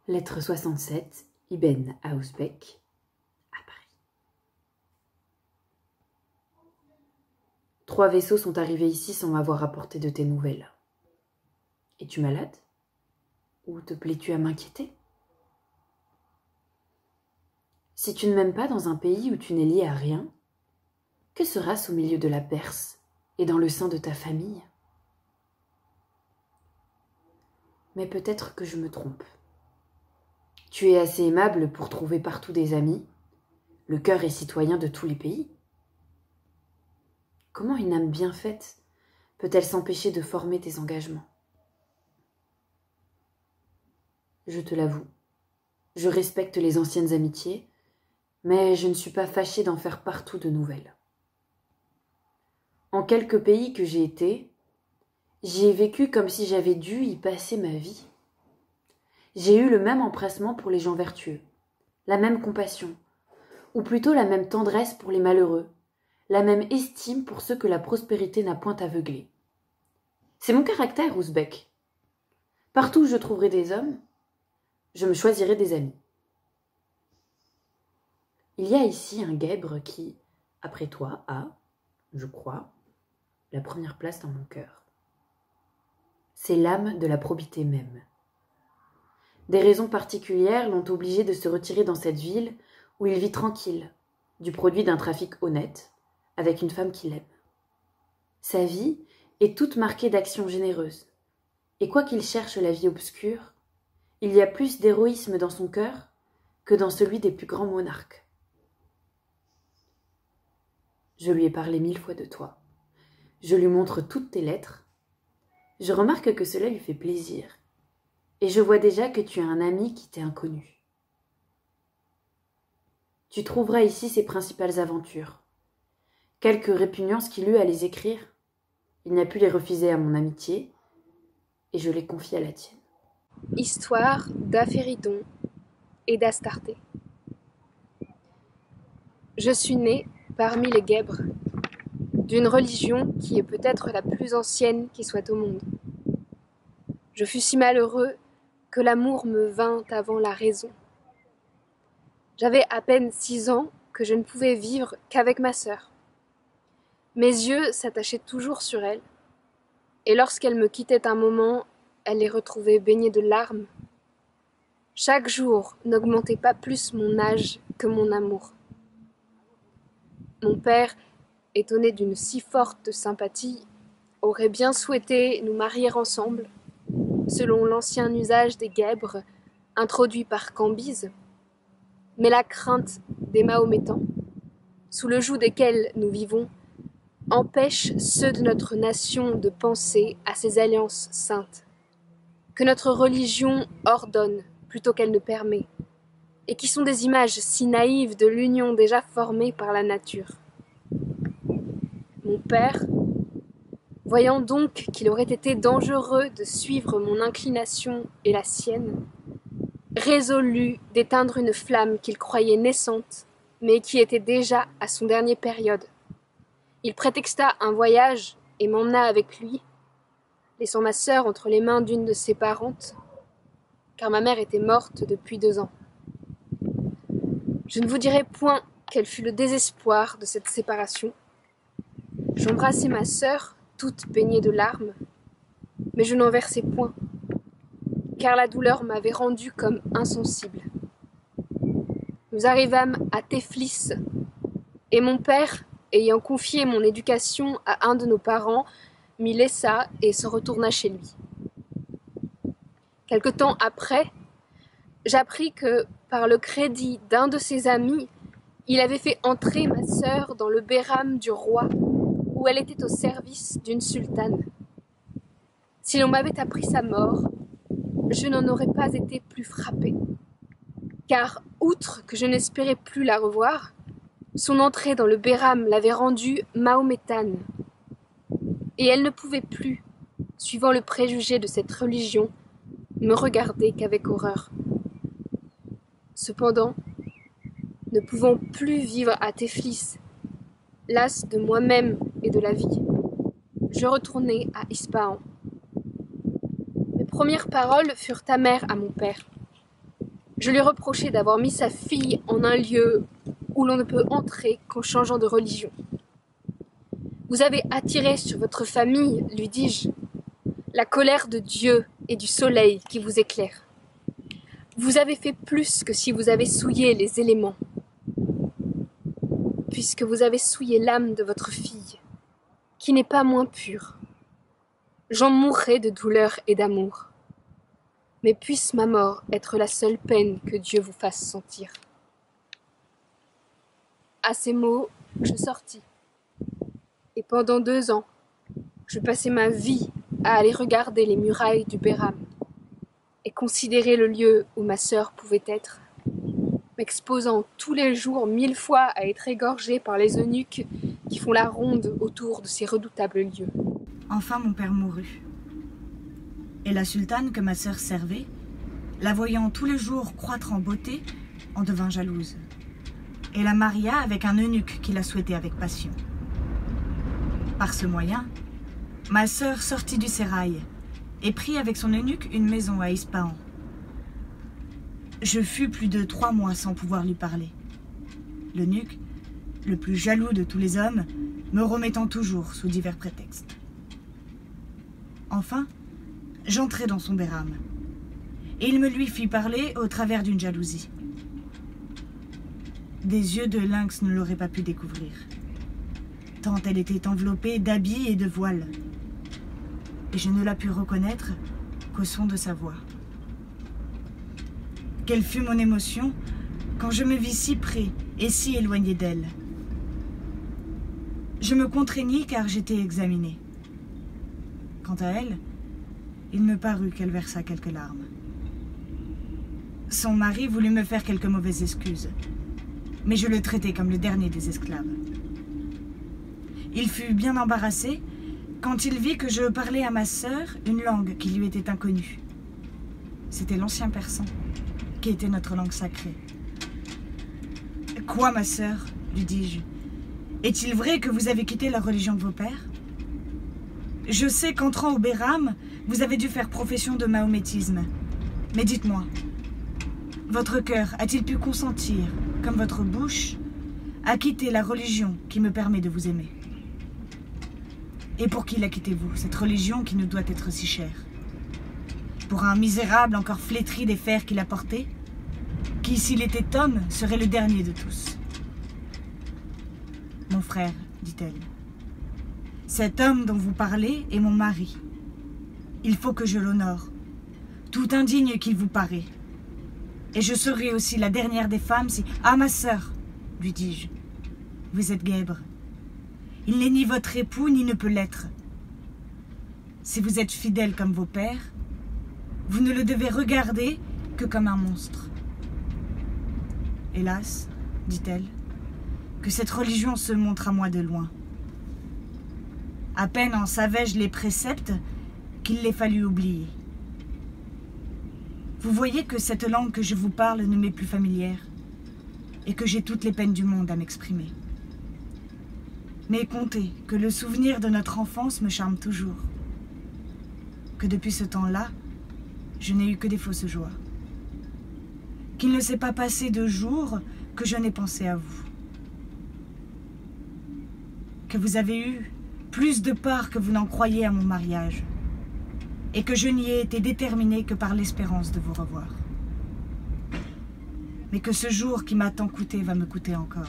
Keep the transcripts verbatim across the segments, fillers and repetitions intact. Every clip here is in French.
Lettre soixante-sept, Ibn à Ouzbek, à Paris. Trois vaisseaux sont arrivés ici sans m'avoir apporté de tes nouvelles. Es-tu malade? Ou te plais-tu à m'inquiéter? Si tu ne m'aimes pas dans un pays où tu n'es lié à rien, que sera-ce au milieu de la Perse et dans le sein de ta famille? Mais peut-être que je me trompe. Tu es assez aimable pour trouver partout des amis. Le cœur est citoyen de tous les pays. Comment une âme bien faite peut-elle s'empêcher de former tes engagements? Je te l'avoue, je respecte les anciennes amitiés, mais je ne suis pas fâchée d'en faire partout de nouvelles. En quelques pays que j'ai été, j'y ai vécu comme si j'avais dû y passer ma vie. J'ai eu le même empressement pour les gens vertueux, la même compassion, ou plutôt la même tendresse pour les malheureux, la même estime pour ceux que la prospérité n'a point aveuglés. C'est mon caractère, ouzbek. Partout où je trouverai des hommes, je me choisirai des amis. Il y a ici un guèbre qui, après toi, a, je crois, la première place dans mon cœur. C'est l'âme de la probité même. Des raisons particulières l'ont obligé de se retirer dans cette ville où il vit tranquille, du produit d'un trafic honnête, avec une femme qu'il aime. Sa vie est toute marquée d'actions généreuses, et quoiqu'il cherche la vie obscure, il y a plus d'héroïsme dans son cœur que dans celui des plus grands monarques. Je lui ai parlé mille fois de toi. Je lui montre toutes tes lettres. Je remarque que cela lui fait plaisir. Et je vois déjà que tu as un ami qui t'est inconnu. Tu trouveras ici ses principales aventures. Quelques répugnances qu'il eut à les écrire, il n'a pu les refuser à mon amitié, et je les confie à la tienne. Histoire d'Aphéridon et d'Astarté. Je suis née parmi les guèbres, d'une religion qui est peut-être la plus ancienne qui soit au monde. Je fus si malheureux que l'amour me vint avant la raison. J'avais à peine six ans que je ne pouvais vivre qu'avec ma sœur. Mes yeux s'attachaient toujours sur elle, et lorsqu'elle me quittait un moment, elle les retrouvait baignés de larmes. Chaque jour n'augmentait pas plus mon âge que mon amour. Mon père, étonné d'une si forte sympathie, aurait bien souhaité nous marier ensemble, selon l'ancien usage des guèbres, introduit par Cambyse, mais la crainte des Mahométans, sous le joug desquels nous vivons, empêche ceux de notre nation de penser à ces alliances saintes, que notre religion ordonne plutôt qu'elle ne permet, et qui sont des images si naïves de l'union déjà formée par la nature. Mon père, voyant donc qu'il aurait été dangereux de suivre mon inclination et la sienne, résolut d'éteindre une flamme qu'il croyait naissante, mais qui était déjà à son dernier période. Il prétexta un voyage et m'emmena avec lui, laissant ma sœur entre les mains d'une de ses parentes, car ma mère était morte depuis deux ans. Je ne vous dirai point quel fut le désespoir de cette séparation. J'embrassai ma sœur, toute baignée de larmes, mais je n'en versai point, car la douleur m'avait rendue comme insensible. Nous arrivâmes à Téphlis, et mon père, ayant confié mon éducation à un de nos parents, m'y laissa et se retourna chez lui. Quelque temps après, j'appris que, par le crédit d'un de ses amis, il avait fait entrer ma sœur dans le beiram du roi, où elle était au service d'une sultane. Si l'on m'avait appris sa mort, je n'en aurais pas été plus frappée, car, outre que je n'espérais plus la revoir, son entrée dans le beiram l'avait rendue mahométane, et elle ne pouvait plus, suivant le préjugé de cette religion, me regarder qu'avec horreur. Cependant, ne pouvant plus vivre à Téphlis, lasse de moi-même et de la vie, je retournai à Ispahan. Mes premières paroles furent amères à mon père. Je lui reprochai d'avoir mis sa fille en un lieu où l'on ne peut entrer qu'en changeant de religion. « Vous avez attiré sur votre famille, lui dis-je, la colère de Dieu et du soleil qui vous éclaire. Vous avez fait plus que si vous avez souillé les éléments, puisque vous avez souillé l'âme de votre fille, qui n'est pas moins pure. J'en mourrai de douleur et d'amour. Mais puisse ma mort être la seule peine que Dieu vous fasse sentir. » À ces mots, je sortis. Et pendant deux ans, je passai ma vie à aller regarder les murailles du Beiram et considérer le lieu où ma sœur pouvait être, m'exposant tous les jours mille fois à être égorgée par les eunuques qui font la ronde autour de ces redoutables lieux. Enfin, mon père mourut. Et la sultane que ma sœur servait, la voyant tous les jours croître en beauté, en devint jalouse, et la maria avec un eunuque qui la souhaitait avec passion. Par ce moyen, ma sœur sortit du sérail et prit avec son eunuque une maison à Ispahan. Je fus plus de trois mois sans pouvoir lui parler. L'eunuque, le plus jaloux de tous les hommes, me remettant toujours sous divers prétextes. Enfin, j'entrai dans son Beiram, et il me lui fit parler au travers d'une jalousie. Des yeux de lynx ne l'auraient pas pu découvrir, tant elle était enveloppée d'habits et de voiles, et je ne la pus reconnaître qu'au son de sa voix. Quelle fut mon émotion quand je me vis si près et si éloigné d'elle. Je me contraignis car j'étais examinée. Quant à elle, il me parut qu'elle versa quelques larmes. Son mari voulut me faire quelques mauvaises excuses, mais je le traitai comme le dernier des esclaves. Il fut bien embarrassé quand il vit que je parlais à ma sœur une langue qui lui était inconnue. C'était l'ancien persan, qui était notre langue sacrée. « Quoi, ma sœur ?» lui dis-je. « Est-il vrai que vous avez quitté la religion de vos pères ? Je sais qu'entrant au Beiram, vous avez dû faire profession de mahométisme. Mais dites-moi, votre cœur a-t-il pu consentir, comme votre bouche, à quitter la religion qui me permet de vous aimer ? Et pour qui la quittez-vous, cette religion qui nous doit être si chère ? Pour un misérable encore flétri des fers qu'il a portés, qui, s'il était homme, serait le dernier de tous ? Mon frère, dit-elle, cet homme dont vous parlez est mon mari. Il faut que je l'honore, tout indigne qu'il vous paraît. Et je serai aussi la dernière des femmes si... Ah, ma sœur, lui dis-je, vous êtes guèbre. Il n'est ni votre époux, ni ne peut l'être. Si vous êtes fidèle comme vos pères, vous ne le devez regarder que comme un monstre. Hélas, dit-elle, que cette religion se montre à moi de loin. À peine en savais-je les préceptes qu'il les fallut oublier. Vous voyez que cette langue que je vous parle ne m'est plus familière et que j'ai toutes les peines du monde à m'exprimer. Mais comptez que le souvenir de notre enfance me charme toujours, que depuis ce temps-là, je n'ai eu que des fausses joies, qu'il ne s'est pas passé de jour que je n'ai pensé à vous, que vous avez eu plus de part que vous n'en croyez à mon mariage, et que je n'y ai été déterminée que par l'espérance de vous revoir. Mais que ce jour qui m'a tant coûté va me coûter encore.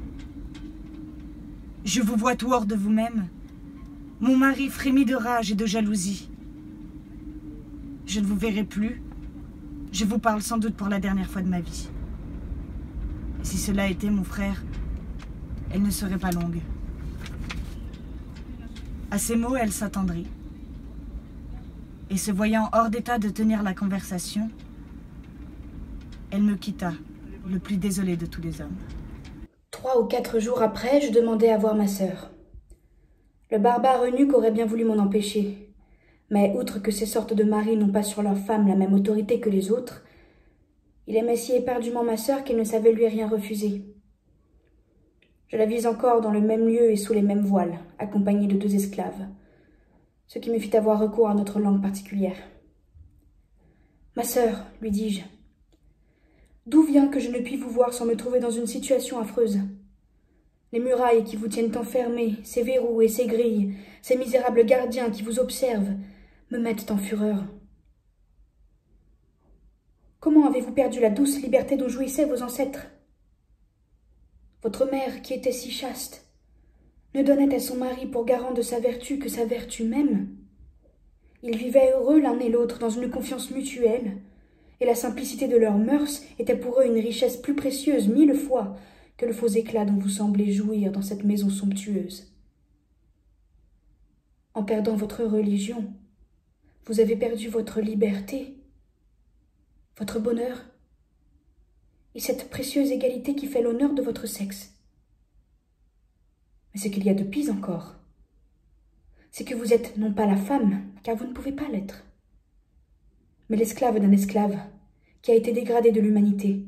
Je vous vois tout hors de vous-même. Mon mari frémit de rage et de jalousie. Je ne vous verrai plus. Je vous parle sans doute pour la dernière fois de ma vie. Et si cela était mon frère, elle ne serait pas longue. À ces mots, elle s'attendrit. Et se voyant hors d'état de tenir la conversation, elle me quitta, le plus désolé de tous les hommes. Trois ou quatre jours après, je demandai à voir ma sœur. Le barbare eunuque aurait bien voulu m'en empêcher, mais outre que ces sortes de maris n'ont pas sur leurs femmes la même autorité que les autres, il aimait si éperdument ma sœur qu'il ne savait lui rien refuser. Je la vis encore dans le même lieu et sous les mêmes voiles, accompagnée de deux esclaves, ce qui me fit avoir recours à notre langue particulière. « Ma sœur, lui dis-je, D'où vient que je ne puis vous voir sans me trouver dans une situation affreuse? Les murailles qui vous tiennent enfermés, ces verrous et ces grilles, ces misérables gardiens qui vous observent, me mettent en fureur. Comment avez-vous perdu la douce liberté dont jouissaient vos ancêtres? Votre mère, qui était si chaste, ne donnait à son mari pour garant de sa vertu que sa vertu même. Ils vivaient heureux l'un et l'autre dans une confiance mutuelle, et la simplicité de leurs mœurs était pour eux une richesse plus précieuse mille fois que le faux éclat dont vous semblez jouir dans cette maison somptueuse. En perdant votre religion, vous avez perdu votre liberté, votre bonheur, et cette précieuse égalité qui fait l'honneur de votre sexe. Mais ce qu'il y a de pis encore, c'est que vous êtes non pas la femme, car vous ne pouvez pas l'être, mais l'esclave d'un esclave qui a été dégradé de l'humanité.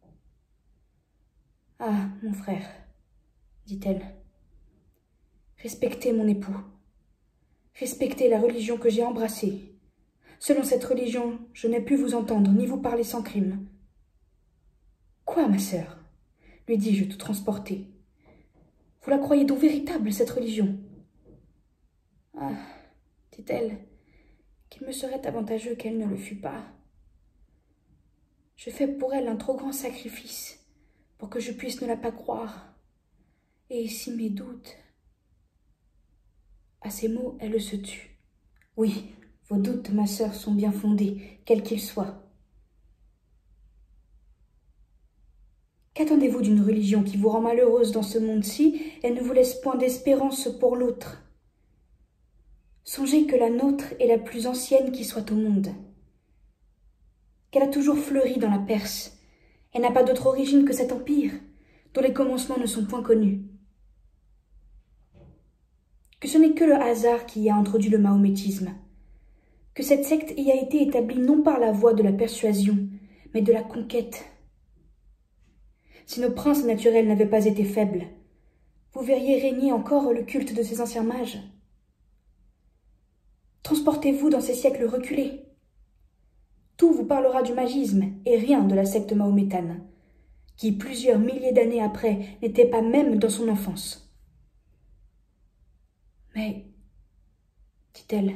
« Ah, mon frère, dit-elle, respectez mon époux, respectez la religion que j'ai embrassée. Selon cette religion, je n'ai pu vous entendre, ni vous parler sans crime. »« Quoi, ma sœur ?» lui dis-je tout transporté. « Vous la croyez donc véritable, cette religion ?»« Ah, dit-elle, qu'il me serait avantageux qu'elle ne le fût pas. Je fais pour elle un trop grand sacrifice pour que je puisse ne la pas croire. Et si mes doutes... » À ces mots, elle se tut. « Oui, vos doutes, ma sœur, sont bien fondés, quels qu'ils soient. Qu'attendez-vous d'une religion qui vous rend malheureuse dans ce monde-ci et ne vous laisse point d'espérance pour l'autre? Songez que la nôtre est la plus ancienne qui soit au monde, qu'elle a toujours fleuri dans la Perse, et n'a pas d'autre origine que cet empire, dont les commencements ne sont point connus. Que ce n'est que le hasard qui y a introduit le mahométisme, que cette secte y a été établie non par la voie de la persuasion, mais de la conquête. Si nos princes naturels n'avaient pas été faibles, vous verriez régner encore le culte de ces anciens mages. Transportez-vous dans ces siècles reculés. Tout vous parlera du magisme et rien de la secte mahométane, qui, plusieurs milliers d'années après, n'était pas même dans son enfance. Mais, dit-elle,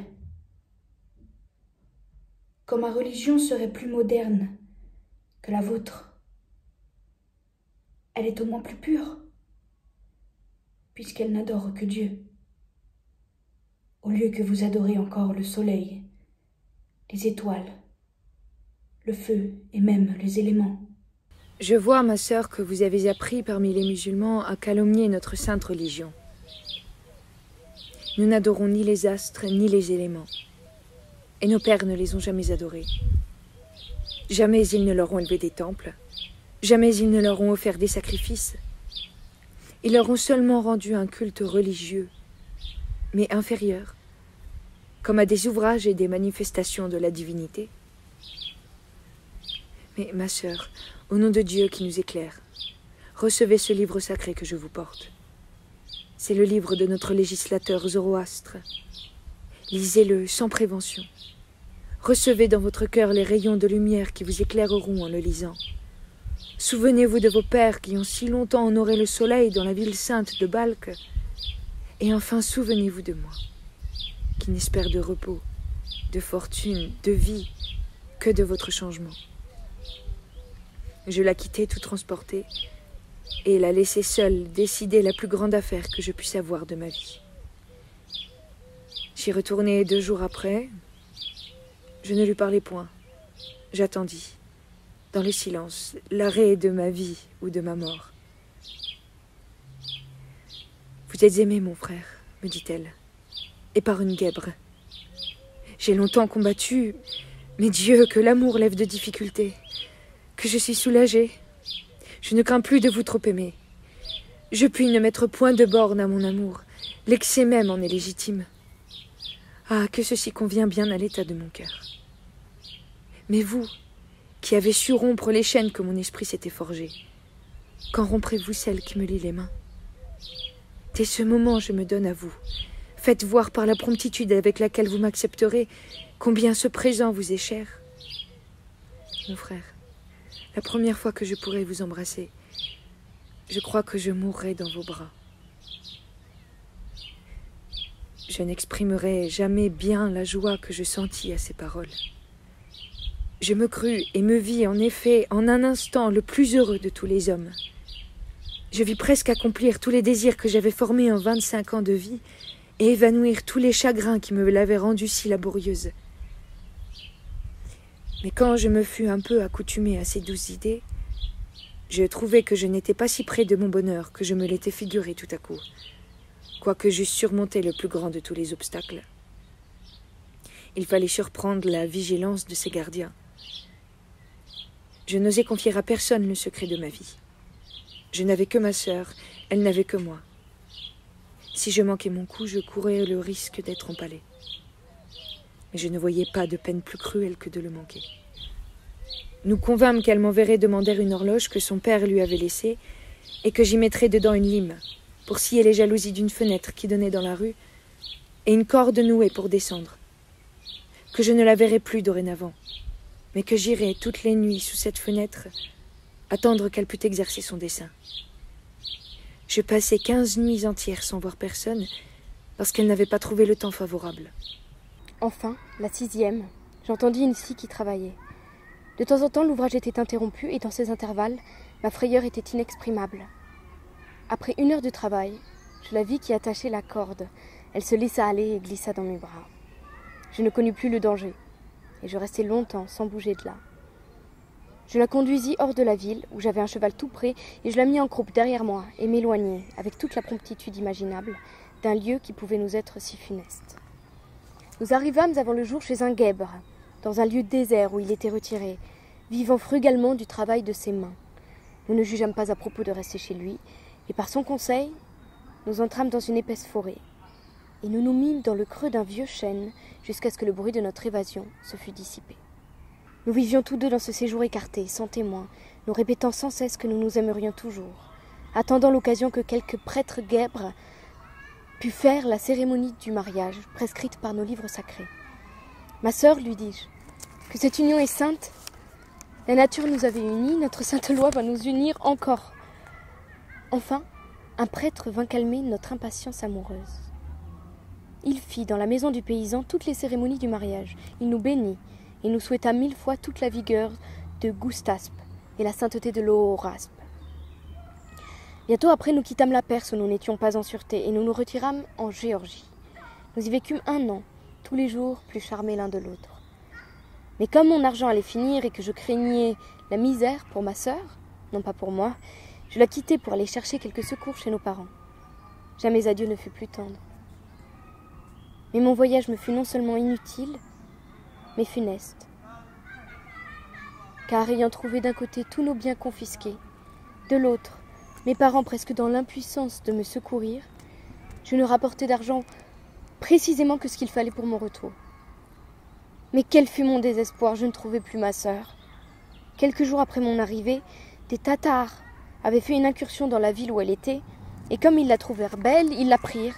quand ma religion serait plus moderne que la vôtre, elle est au moins plus pure, puisqu'elle n'adore que Dieu, au lieu que vous adorez encore le soleil, les étoiles, le feu et même les éléments. Je vois, ma sœur, que vous avez appris parmi les musulmans à calomnier notre sainte religion. Nous n'adorons ni les astres ni les éléments, et nos pères ne les ont jamais adorés. Jamais ils ne leur ont élevé des temples, jamais ils ne leur ont offert des sacrifices. Ils leur ont seulement rendu un culte religieux, mais inférieur, comme à des ouvrages et des manifestations de la divinité. Mais, ma sœur, au nom de Dieu qui nous éclaire, recevez ce livre sacré que je vous porte. C'est le livre de notre législateur Zoroastre. Lisez-le sans prévention. Recevez dans votre cœur les rayons de lumière qui vous éclaireront en le lisant. Souvenez-vous de vos pères qui ont si longtemps honoré le soleil dans la ville sainte de Balkh. Et enfin, souvenez-vous de moi, qui n'espère de repos, de fortune, de vie, que de votre changement. Je la quittai tout transportée et la laissai seule décider la plus grande affaire que je puisse avoir de ma vie. J'y retournai deux jours après. Je ne lui parlais point. J'attendis, dans le silence, l'arrêt de ma vie ou de ma mort. « Vous êtes aimé, mon frère, me dit-elle, et par une guèbre. J'ai longtemps combattu, mais Dieu, que l'amour lève de difficultés, que je suis soulagée. Je ne crains plus de vous trop aimer. Je puis ne mettre point de borne à mon amour. L'excès même en est légitime. Ah, que ceci convient bien à l'état de mon cœur. Mais vous, qui avez su rompre les chaînes que mon esprit s'était forgées, quand romprez-vous celle qui me lie les mains? Dès ce moment, je me donne à vous. Faites voir par la promptitude avec laquelle vous m'accepterez combien ce présent vous est cher. Mon frère, la première fois que je pourrai vous embrasser, je crois que je mourrai dans vos bras. Je n'exprimerai jamais bien la joie que je sentis à ces paroles. Je me crus et me vis en effet en un instant le plus heureux de tous les hommes. Je vis presque accomplir tous les désirs que j'avais formés en vingt-cinq ans de vie et évanouir tous les chagrins qui me l'avaient rendue si laborieuse. Mais quand je me fus un peu accoutumée à ces douces idées, je trouvai que je n'étais pas si près de mon bonheur que je me l'étais figuré tout à coup, quoique j'eusse surmonté le plus grand de tous les obstacles. Il fallait surprendre la vigilance de ses gardiens. Je n'osais confier à personne le secret de ma vie. Je n'avais que ma sœur, elle n'avait que moi. Si je manquais mon coup, je courais le risque d'être empalée. Mais je ne voyais pas de peine plus cruelle que de le manquer. Nous convînmes qu'elle m'enverrait demander une horloge que son père lui avait laissée et que j'y mettrais dedans une lime pour scier les jalousies d'une fenêtre qui donnait dans la rue et une corde nouée pour descendre. Que je ne la verrais plus dorénavant, mais que j'irais toutes les nuits sous cette fenêtre attendre qu'elle pût exercer son dessein. Je passai quinze nuits entières sans voir personne parce qu'elle n'avait pas trouvé le temps favorable. Enfin, la sixième, j'entendis une scie qui travaillait. De temps en temps, l'ouvrage était interrompu et dans ces intervalles, ma frayeur était inexprimable. Après une heure de travail, je la vis qui attachait la corde. Elle se laissa aller et glissa dans mes bras. Je ne connus plus le danger et je restai longtemps sans bouger de là. Je la conduisis hors de la ville, où j'avais un cheval tout près, et je la mis en croupe derrière moi et m'éloignai, avec toute la promptitude imaginable, d'un lieu qui pouvait nous être si funeste. Nous arrivâmes avant le jour chez un guèbre, dans un lieu désert où il était retiré, vivant frugalement du travail de ses mains. Nous ne jugeâmes pas à propos de rester chez lui, et par son conseil, nous entrâmes dans une épaisse forêt, et nous nous mîmes dans le creux d'un vieux chêne, jusqu'à ce que le bruit de notre évasion se fût dissipé. Nous vivions tous deux dans ce séjour écarté, sans témoins, nous répétant sans cesse que nous nous aimerions toujours, attendant l'occasion que quelque prêtre guèbre pût faire la cérémonie du mariage, prescrite par nos livres sacrés. « Ma sœur, lui dis-je, que cette union est sainte. La nature nous avait unis, notre sainte loi va nous unir encore. » Enfin, un prêtre vint calmer notre impatience amoureuse. Il fit dans la maison du paysan toutes les cérémonies du mariage. Il nous bénit et nous souhaita mille fois toute la vigueur de Goustaspe et la sainteté de l'Ohoraspe. Bientôt après, nous quittâmes la Perse où nous n'étions pas en sûreté et nous nous retirâmes en Géorgie. Nous y vécûmes un an, tous les jours plus charmés l'un de l'autre. Mais comme mon argent allait finir et que je craignais la misère pour ma sœur, non pas pour moi, je la quittai pour aller chercher quelques secours chez nos parents. Jamais adieu ne fut plus tendre. Mais mon voyage me fut non seulement inutile, mais funeste. Car ayant trouvé d'un côté tous nos biens confisqués, de l'autre, mes parents presque dans l'impuissance de me secourir, je ne rapportais d'argent précisément que ce qu'il fallait pour mon retour. Mais quel fut mon désespoir, je ne trouvais plus ma sœur. Quelques jours après mon arrivée, des Tatars avaient fait une incursion dans la ville où elle était, et comme ils la trouvèrent belle, ils la prirent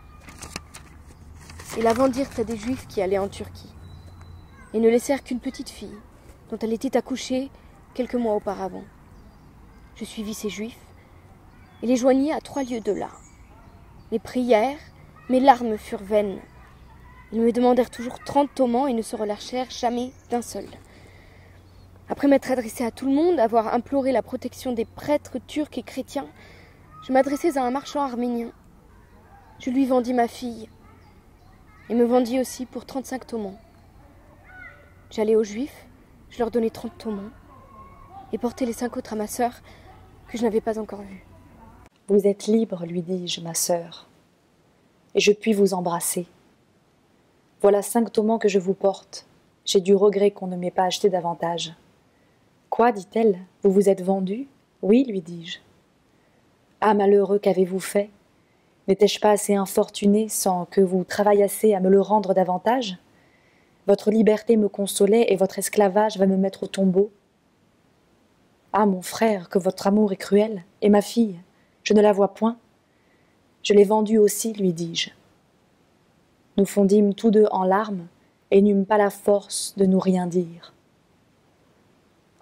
et la vendirent à des Juifs qui allaient en Turquie, et ne laissèrent qu'une petite fille, dont elle était accouchée quelques mois auparavant. Je suivis ces Juifs, et les joignis à trois lieues de là. Mes prières, mes larmes furent vaines. Ils me demandèrent toujours trente tomans et ne se relâchèrent jamais d'un seul. Après m'être adressé à tout le monde, avoir imploré la protection des prêtres turcs et chrétiens, je m'adressais à un marchand arménien. Je lui vendis ma fille, et me vendis aussi pour trente-cinq tomans. J'allai aux Juifs, je leur donnai trente tomans, et portai les cinq autres à ma sœur, que je n'avais pas encore vue. « Vous êtes libre, lui dis-je, ma sœur, et je puis vous embrasser. Voilà cinq tomans que je vous porte. J'ai du regret qu'on ne m'ait pas acheté davantage. »« Quoi, dit-elle, vous vous êtes vendu ? » ?»« Oui, lui dis-je. »« Ah, malheureux, qu'avez-vous fait ? N'étais-je pas assez infortuné sans que vous travaillassiez à me le rendre davantage ? Votre liberté me consolait et votre esclavage va me mettre au tombeau. Ah, mon frère, que votre amour est cruel, et ma fille, je ne la vois point. Je l'ai vendue aussi, lui dis-je. Nous fondîmes tous deux en larmes et n'eûmes pas la force de nous rien dire.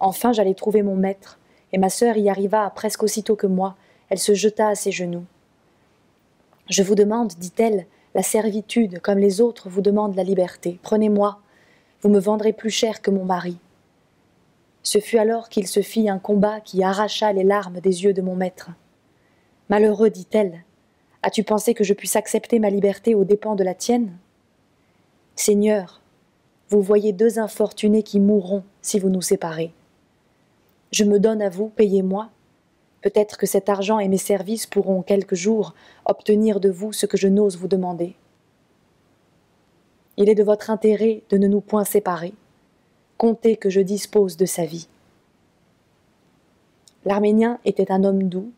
Enfin, j'allais trouver mon maître, et ma sœur y arriva presque aussitôt que moi. Elle se jeta à ses genoux. « Je vous demande, dit-elle, la servitude, comme les autres vous demandent la liberté. Prenez-moi, vous me vendrez plus cher que mon mari. » Ce fut alors qu'il se fit un combat qui arracha les larmes des yeux de mon maître. « Malheureux, dit-elle, as-tu pensé que je puisse accepter ma liberté aux dépens de la tienne ? Seigneur, vous voyez deux infortunés qui mourront si vous nous séparez. Je me donne à vous, payez-moi. Peut-être que cet argent et mes services pourront, quelque jour, obtenir de vous ce que je n'ose vous demander. Il est de votre intérêt de ne nous point séparer. Comptez que je dispose de sa vie. » L'Arménien était un homme doux,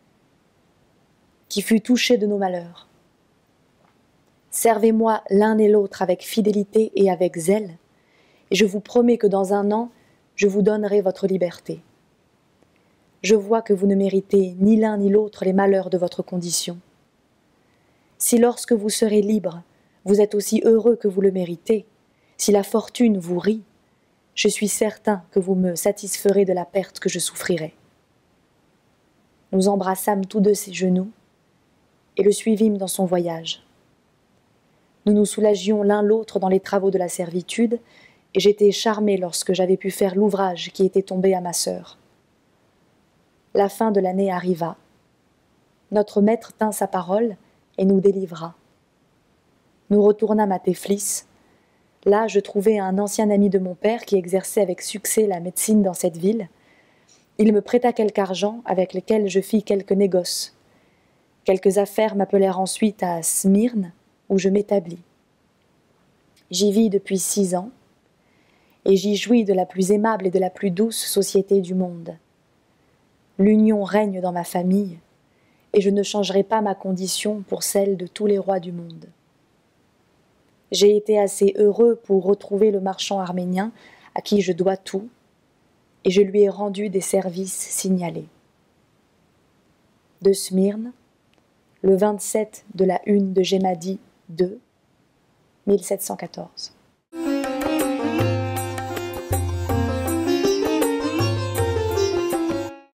qui fut touché de nos malheurs. « Servez-moi l'un et l'autre avec fidélité et avec zèle, et je vous promets que dans un an, je vous donnerai votre liberté. Je vois que vous ne méritez ni l'un ni l'autre les malheurs de votre condition. Si lorsque vous serez libre, vous êtes aussi heureux que vous le méritez, si la fortune vous rit, je suis certain que vous me satisferez de la perte que je souffrirai. » Nous embrassâmes tous deux ses genoux et le suivîmes dans son voyage. Nous nous soulagions l'un l'autre dans les travaux de la servitude, et j'étais charmée lorsque j'avais pu faire l'ouvrage qui était tombé à ma sœur. La fin de l'année arriva. Notre maître tint sa parole et nous délivra. Nous retournâmes à Teflis. Là, je trouvai un ancien ami de mon père qui exerçait avec succès la médecine dans cette ville. Il me prêta quelque argent avec lequel je fis quelques négoces. Quelques affaires m'appelèrent ensuite à Smyrne, où je m'établis. J'y vis depuis six ans, et j'y jouis de la plus aimable et de la plus douce société du monde. L'union règne dans ma famille, et je ne changerai pas ma condition pour celle de tous les rois du monde. J'ai été assez heureux pour retrouver le marchand arménien à qui je dois tout, et je lui ai rendu des services signalés. De Smyrne, le vingt-sept de la une de Gémadie deux, mille sept cent quatorze.